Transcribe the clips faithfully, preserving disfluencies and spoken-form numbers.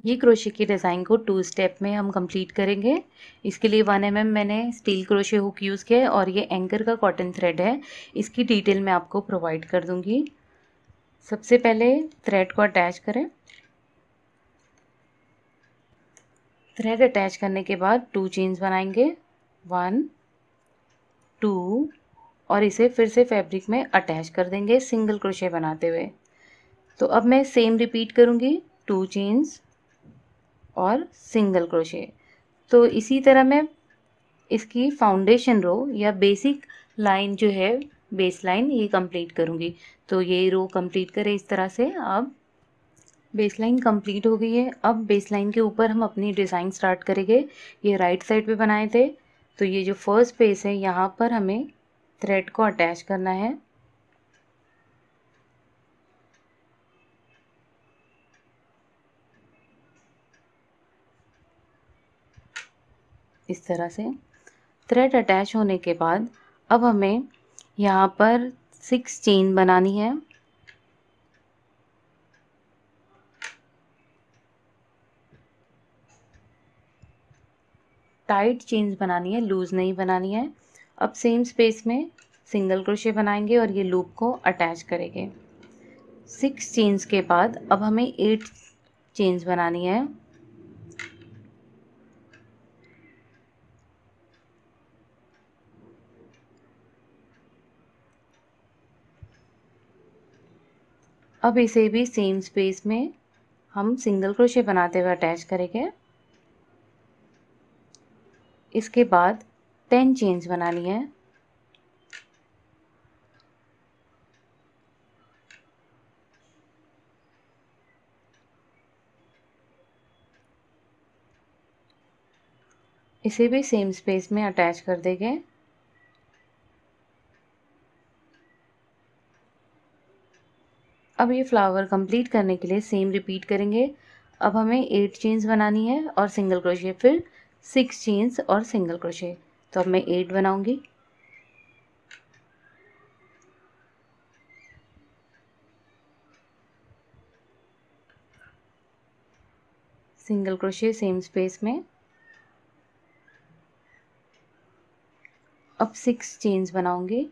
ये क्रोशे की डिज़ाइन को टू स्टेप में हम कंप्लीट करेंगे। इसके लिए वन एम एम मैंने स्टील क्रोशे हुक यूज़ किया है और ये एंकर का कॉटन थ्रेड है। इसकी डिटेल मैं आपको प्रोवाइड कर दूंगी। सबसे पहले थ्रेड को अटैच करें। थ्रेड अटैच करने के बाद टू चेन्स बनाएंगे, वन टू, और इसे फिर से फैब्रिक में अटैच कर देंगे सिंगल क्रोशे बनाते हुए। तो अब मैं सेम रिपीट करूँगी, टू चेन्स और सिंगल क्रोशे। तो इसी तरह मैं इसकी फाउंडेशन रो या बेसिक लाइन जो है, बेस लाइन, ये कंप्लीट करूँगी। तो ये रो कंप्लीट करें इस तरह से। अब बेस लाइन कंप्लीट हो गई है। अब बेस लाइन के ऊपर हम अपनी डिज़ाइन स्टार्ट करेंगे। ये राइट साइड पे बनाए थे, तो ये जो फर्स्ट पेज है यहाँ पर हमें थ्रेड को अटैच करना है। इस तरह से थ्रेड अटैच होने के बाद अब हमें यहाँ पर सिक्स चेन बनानी है। टाइट चेन्स बनानी है, लूज नहीं बनानी है। अब सेम स्पेस में सिंगल क्रोशे बनाएंगे और ये लूप को अटैच करेंगे। सिक्स चेन्स के बाद अब हमें एट चेन्स बनानी है। अब इसे भी सेम स्पेस में हम सिंगल क्रोशे बनाते हुए अटैच करेंगे। इसके बाद टेन चेन्स बनानी है। इसे भी सेम स्पेस में अटैच कर देंगे। अब ये फ्लावर कंप्लीट करने के लिए सेम रिपीट करेंगे। अब हमें एट चेन्स बनानी है और सिंगल क्रोशे, फिर सिक्स चेन्स और सिंगल क्रोशे। तो अब मैं एट बनाऊंगी। सिंगल क्रोशे सेम स्पेस में। अब सिक्स चेन्स बनाऊंगी।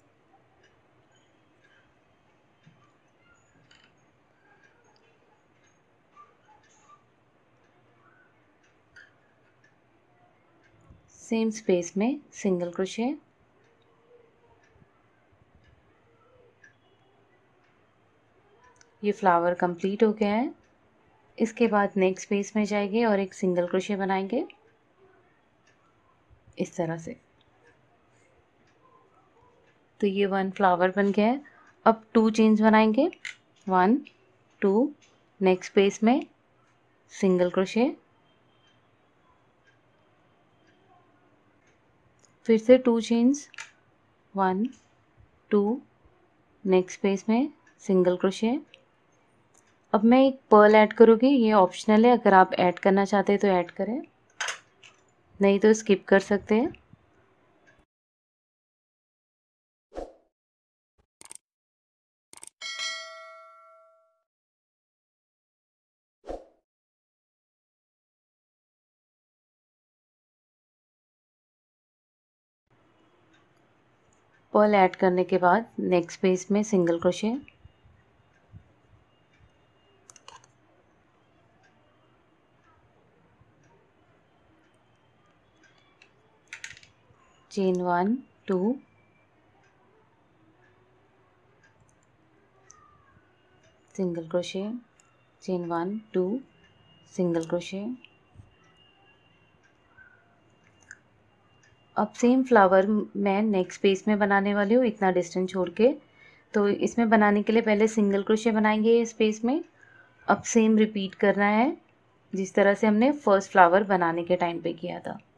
सेम स्पेस में सिंगल क्रोशे। ये फ्लावर कंप्लीट हो गया है। इसके बाद नेक्स्ट स्पेस में जाएंगे और एक सिंगल क्रोशे बनाएंगे इस तरह से। तो ये वन फ्लावर बन गया है। अब टू चेन्स बनाएंगे, वन टू, नेक्स्ट स्पेस में सिंगल क्रोशे, फिर से two chains, one two, next space में सिंगल क्रोशे। अब मैं एक पर्ल ऐड करूँगी, ये ऑप्शनल है, अगर आप ऐड करना चाहते हैं तो ऐड करें, नहीं तो स्किप कर सकते हैं। पर्ल ऐड करने के बाद नेक्स्ट पेज में single crochet, chain one two, single crochet, chain one two, single crochet. अब सेम फ्लावर मैं नेक्स्ट पेज में बनाने वाली हूँ, इतना डिस्टेंस छोड़ के। तो इसमें बनाने के लिए पहले सिंगल क्रोशे बनाएंगे इस पेज में। अब सेम रिपीट करना है जिस तरह से हमने फर्स्ट फ्लावर बनाने के टाइम पे किया था।